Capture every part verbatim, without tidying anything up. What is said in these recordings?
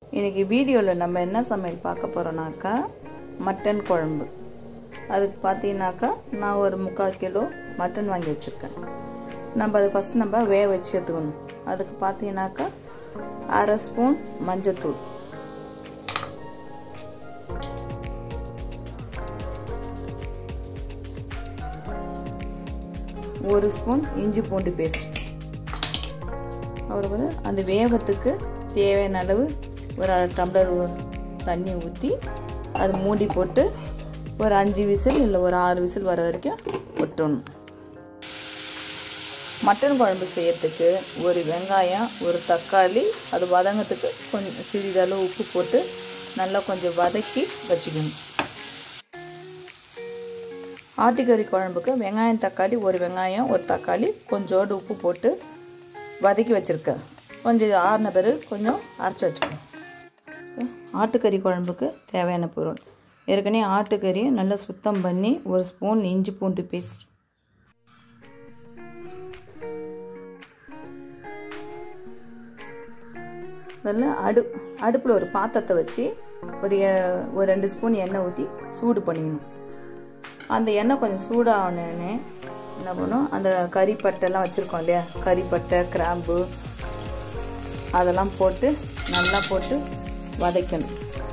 இன்னைக்கு வீடியோவில் நம்ம என்ன சமையல் பார்க்க போகிறோம்னாக்கா மட்டன் குழம்பு. அதுக்கு பார்த்தீங்கன்னாக்கா நான் ஒரு முக்கால் கிலோ மட்டன் வாங்கி வச்சுருக்கேன். நம்ம அதை ஃபஸ்ட்டு நம்ம வேக வச்சு எடுத்துக்கணும். அதுக்கு பார்த்தீங்கன்னாக்கா அரை ஸ்பூன் மஞ்சத்தூள், ஒரு ஸ்பூன் இஞ்சி பூண்டு பேஸ்ட், அப்புறம் வந்து அந்த வேகத்துக்கு தேவையான அளவு ஒரு அரை டம்ளர் தண்ணி ஊற்றி அது மூடி போட்டு ஒரு அஞ்சு விசில் இல்லை ஒரு ஆறு விசில் வர வரைக்கும் விட்டணும். மட்டன் குழம்பு செய்யறதுக்கு ஒரு வெங்காயம், ஒரு தக்காளி, அது வதங்கிறதுக்கு கொஞ்சம் சிறிதளவு உப்பு போட்டு நல்லா கொஞ்சம் வதக்கி வச்சுக்கணும். ஆட்டுக்கறி குழம்புக்கு வெங்காயம் தக்காளி, ஒரு வெங்காயம் ஒரு தக்காளி கொஞ்சோடு உப்பு போட்டு வதக்கி வச்சுருக்கேன். கொஞ்சம் ஆறின பிறகு கொஞ்சம் அரைச்சி வச்சுக்கணும். ஆட்டுக்கறி குழம்புக்கு தேவையான பொருள்: ஏற்கனவே ஆட்டுக்கறியை நல்லா சுத்தம் பண்ணி ஒரு ஸ்பூன் இஞ்சி பூண்டு பேஸ்ட், நல்லா அடு அடுப்பில் ஒரு பாத்திரத்தை வச்சு ஒரு ஒரு ரெண்டு ஸ்பூன் எண்ணெய் ஊற்றி சூடு பண்ணிக்கணும். அந்த எண்ணெய் கொஞ்சம் சூடாகணுன்னு என்ன பண்ணும், அந்த கறிப்பட்டைலாம் வச்சுருக்கோம் இல்லையா, கறிப்பட்டை கிராம்பு அதெல்லாம் போட்டு நல்லா போட்டு வதக்கணும்.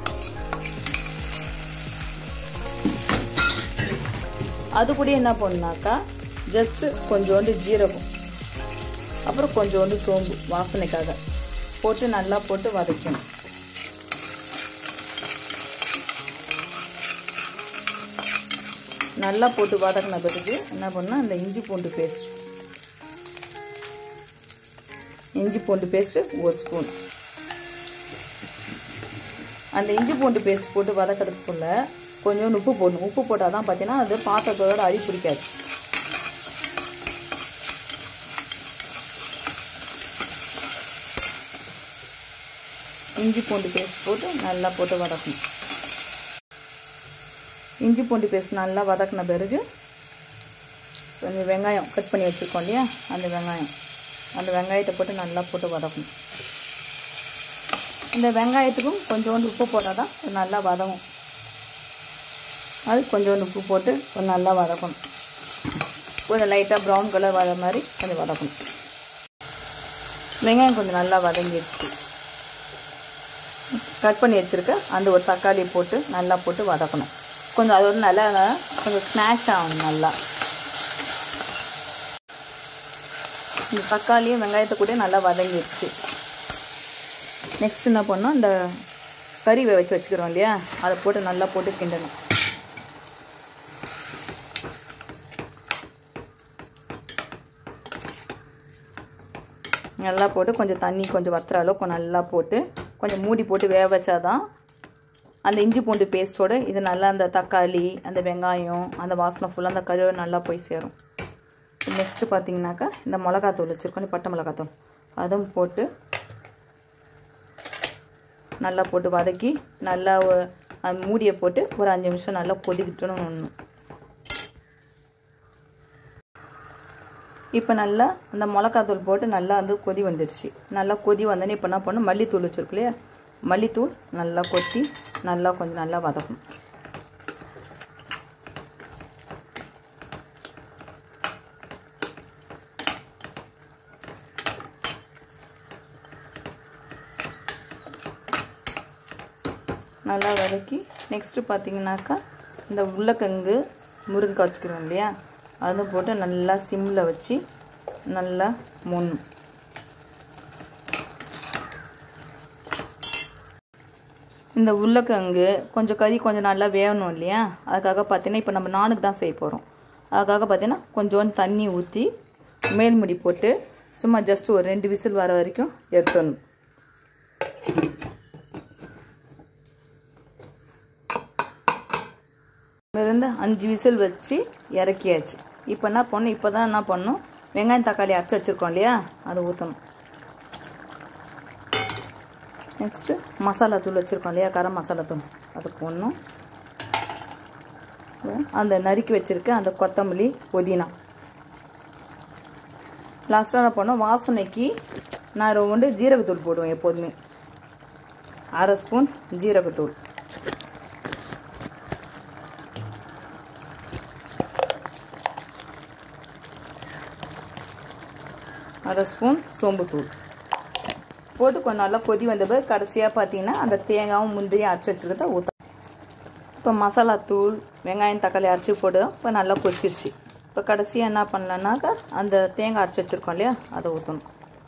அது கூட என்ன பண்ணுனாக்கா ஜஸ்ட்டு கொஞ்சோண்டு ஜீரகம், அப்புறம் கொஞ்சோண்டு சோம்பு வாசனைக்காக போட்டு நல்லா போட்டு வதக்கணும். நல்லா போட்டு வதக்கின பிறகு என்ன பண்ணால் அந்த இஞ்சி பூண்டு பேஸ்ட் இஞ்சி பூண்டு பேஸ்ட்டு ஒரு ஸ்பூன், அந்த இஞ்சி பூண்டு பேஸ்ட் போட்டு வதக்கிறதுக்குள்ள கொஞ்சம் உப்பு போடணும். உப்பு போட்டால் தான் பார்த்தீங்கன்னா அது பாத்திரத்தோட அடி பிடிக்காது. இஞ்சி பூண்டு பேஸ்ட் போட்டு நல்லா போட்டு வதக்கணும். இஞ்சி பூண்டு பேஸ்ட் நல்லா வதக்கின பிறகு கொஞ்சம் வெங்காயம் கட் பண்ணி வச்சுருக்கோம் இல்லையா, அந்த வெங்காயம் அந்த வெங்காயத்தை போட்டு நல்லா போட்டு வதக்கணும். இந்த வெங்காயத்துக்கும் கொஞ்சோண்டு உப்பு போட்டால் தான் நல்லா வதங்கும். அது கொஞ்சோண்டு உப்பு போட்டு கொஞ்சம் நல்லா வதக்கணும். கொஞ்சம் லைட்டாக ப்ரௌன் கலர் வர மாதிரி கொஞ்சம் வதக்கணும். வெங்காயம் கொஞ்சம் நல்லா வதங்கிடுச்சு. கட் பண்ணி வச்சுருக்க அந்த ஒரு தக்காளி போட்டு நல்லா போட்டு வதக்கணும். கொஞ்சம் அது ஒரு நல்லா கொஞ்சம் ஸ்நாக்ஸ் ஆகணும். நல்லா இந்த தக்காளியும் வெங்காயத்தை கூட நல்லா வதங்கிடுச்சு. நெக்ஸ்ட் என்ன பண்ணோம், இந்த கறி வேக வச்சு வச்சுக்கிறோம் இல்லையா, அதை போட்டு நல்லா போட்டு கிண்டணும். நல்லா போட்டு கொஞ்சம் தண்ணி கொஞ்சம் வத்துற அளவுக்கு நல்லா போட்டு கொஞ்சம் மூடி போட்டு வேக வச்சாதான் அந்த இஞ்சி பூண்டு பேஸ்ட்டோடு இது நல்லா அந்த தக்காளி அந்த வெங்காயம் அந்த வாசனை ஃபுல்லாக அந்த கறியோடு நல்லா போய் சேரும். நெக்ஸ்ட்டு பார்த்தீங்கன்னாக்கா இந்த மிளகாத்தூள் வச்சுருக்கோம், பட்டை மிளகாத்தூள், அதுவும் போட்டு நல்லா போட்டு வதக்கி நல்லா மூடியை போட்டு ஒரு அஞ்சு நிமிஷம் நல்லா கொதிக்கிட்டணும் ஒன்று. இப்போ நல்லா அந்த மிளகாத்தூள் போட்டு நல்லா வந்து கொதி வந்துடுச்சு. நல்லா கொதி வந்தோன்னே இப்போ என்ன பண்ணணும், மல்லித்தூள் வச்சுருக்கு இல்லையா, மல்லித்தூள் நல்லா கொத்தி நல்லா கொஞ்சம் நல்லா வதக்கும். நல்லா வதக்கி நெக்ஸ்ட்டு பார்த்தீங்கன்னாக்கா இந்த உருளைக்கிழங்கு முருங்கைக்காய் வச்சுக்கிறோம் இல்லையா, அதை போட்டு நல்லா சிம்மில் வச்சு நல்லா மூணும். இந்த உருளைக்கிழங்கு கொஞ்சம் கறி கொஞ்சம் நல்லா வேகணும் இல்லையா, அதுக்காக பார்த்தீங்கன்னா இப்போ நம்ம நானுக்கு தான் செய்ய போகிறோம். அதுக்காக பார்த்தீங்கன்னா கொஞ்சோண்டு தண்ணி ஊற்றி மேல்முடி போட்டு சும்மா ஜஸ்ட் ஒரு ரெண்டு விசில் வர வரைக்கும் எடுத்துடணும். இருந்து அஞ்சு விசில் வச்சு இறக்கியாச்சு. இப்போ என்ன பண்ணணும், இப்போ தான் என்ன பண்ணணும், வெங்காயம் தக்காளி அரைச்சி வச்சுருக்கோம் இல்லையா, அதை ஊற்றணும். நெக்ஸ்ட்டு மசாலா தூள் வச்சுருக்கோம் இல்லையா, கரம் மசாலா தூள், அது போடணும். அந்த நறுக்கி வச்சுருக்க அந்த கொத்தமல்லி புதினா லாஸ்ட்டாக என்ன பண்ணோம், வாசனைக்கு நான் ரொம்ப ஜீரகத்தூள் போடுவேன் எப்போதுமே. அரை ஸ்பூன் ஜீரகத்தூள், அரை ஸ்பூன் சோம்புத்தூள் போட்டு கொஞ்சம் நல்லா கொதி வந்தபோது கடைசியாக பார்த்தீங்கன்னா அந்த தேங்காயும் முந்திரியும் அரைச்சி வச்சுருக்கத ஊற்ற. இப்போ மசாலா தூள், வெங்காயம், தக்காளி அரைச்சி போட்டு இப்போ நல்லா கொதிச்சிருச்சு. இப்போ கடைசியாக என்ன பண்ணலான்னாக்கா அந்த தேங்காய் அரைச்சி வச்சுருக்கோம் இல்லையா, அதை ஊற்றணும்.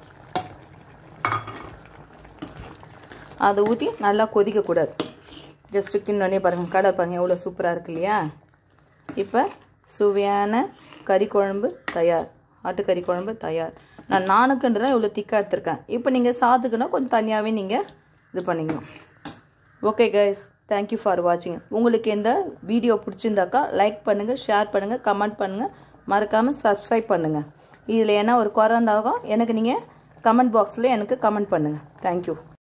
அதை ஊற்றி நல்லா கொதிக்கக்கூடாது. ஜஸ்ட்டு கிண்ணோடனே பாருங்கள், கலர் பாருங்கள் எவ்வளோ சூப்பராக இருக்கு இல்லையா. இப்போ சுவையான கறி குழம்பு தயார். ஆட்டுக்கறி குழம்பு தயார். நான் நானுக்குன்றதான் இவ்வளோ திக்காக எடுத்துருக்கேன். இப்போ நீங்கள் சாத்துக்குன்னா கொஞ்சம் தனியாகவே நீங்கள் இது பண்ணிக்கணும். ஓகே கைஸ், தேங்க்யூ ஃபார் வாட்சிங். உங்களுக்கு இந்த வீடியோ பிடிச்சிருந்தாக்கா லைக் பண்ணுங்கள், ஷேர் பண்ணுங்கள், கமெண்ட் பண்ணுங்கள், மறக்காமல் சப்ஸ்கிரைப் பண்ணுங்கள். இதில் என்ன ஒரு குறை இருந்தாலும் எனக்கு நீங்கள் கமெண்ட் பாக்ஸில் எனக்கு கமெண்ட் பண்ணுங்கள். தேங்க்யூ.